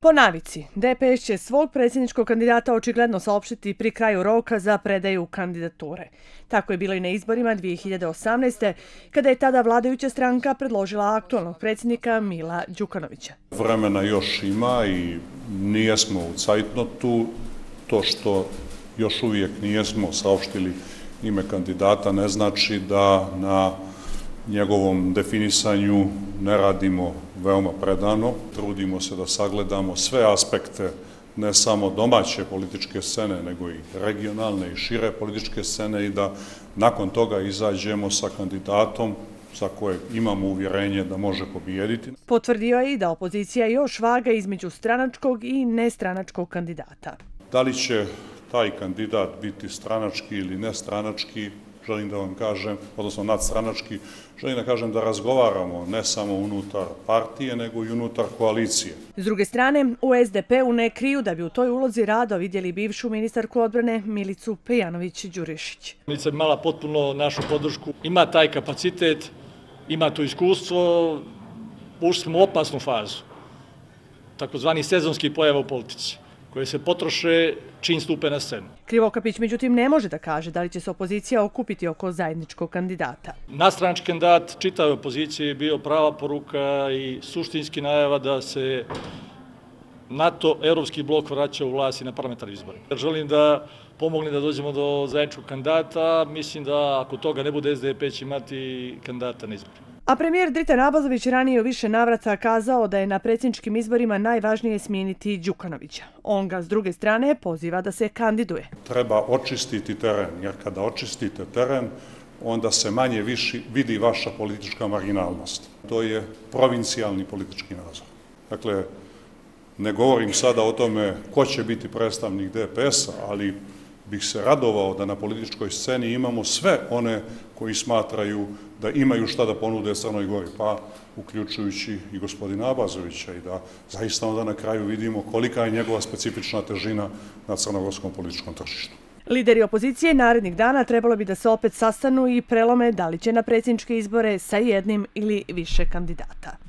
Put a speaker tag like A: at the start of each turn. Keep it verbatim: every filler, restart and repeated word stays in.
A: Po navici, D P S će svog predsjedničkog kandidata očigledno saopštiti pri kraju roka za predaju kandidature. Tako je bilo i na izborima dvije hiljade osamnaeste. kada je tada vladajuća stranka predložila aktualnog predsjednika Mila Đukanovića.
B: Vremena još ima i nijesmo u cajtnotu. To što još uvijek nijesmo saopštili ime kandidata ne znači da na njegovom definisanju ne radimo veoma predano. Trudimo se da sagledamo sve aspekte ne samo domaće političke scene, nego i regionalne i šire političke scene i da nakon toga izađemo sa kandidatom za koje imamo uvjerenje da može pobijediti.
A: Potvrdio je i da opozicija još vaga između stranačkog i nestranačkog kandidata.
B: Da li će taj kandidat biti stranački ili nestranački, želim da vam kažem, odnosno nadstranački, želim da kažem da razgovaramo ne samo unutar partije, nego i unutar koalicije.
A: S druge strane, u S D P-u ne kriju da bi u toj ulozi rado vidjeli bivšu ministarku odbrane Milicu Pejanović-Đurišić.
C: Milica bi imala potpuno našu podršku, ima taj kapacitet, ima to iskustvo, ušli smo u opasnu fazu, takozvani sezonski pojava u politici, koje se potroše čim stupe na scenu.
A: Krivokapić međutim ne može da kaže da li će se opozicija okupiti oko zajedničkog kandidata.
C: Nadstranački kandidat čitave opozicije je bio prava poruka i suštinski najava da se NATO, evropski blok vraća u vlast i na parlamentarnim izborima. Želim da pomogne da dođemo do zajedničkog kandidata, mislim da ako toga ne bude S D P će imati kandidata na izborima.
A: A premijer Dritan Abazović ranije u više navrata kazao da je na predsjedničkim izborima najvažnije smijeniti Đukanovića. On ga s druge strane poziva da se kandiduje.
B: Treba očistiti teren, jer kada očistite teren, onda se manje više vidi vaša politička marginalnost. To je provincijalni politički nadzor. Dakle, ne govorim sada o tome ko će biti predstavnik D P S-a, ali bih se radovao da na političkoj sceni imamo sve one koji smatraju da imaju šta da ponude Crnoj Gori, pa uključujući i gospodina Abazovića i da zaista onda na kraju vidimo kolika je njegova specifična težina na crnogorskom političkom tržištu.
A: Lideri opozicije narednih dana trebalo bi da se opet sastanu i prelome da li će na predsjedničke izbore sa jednim ili više kandidata.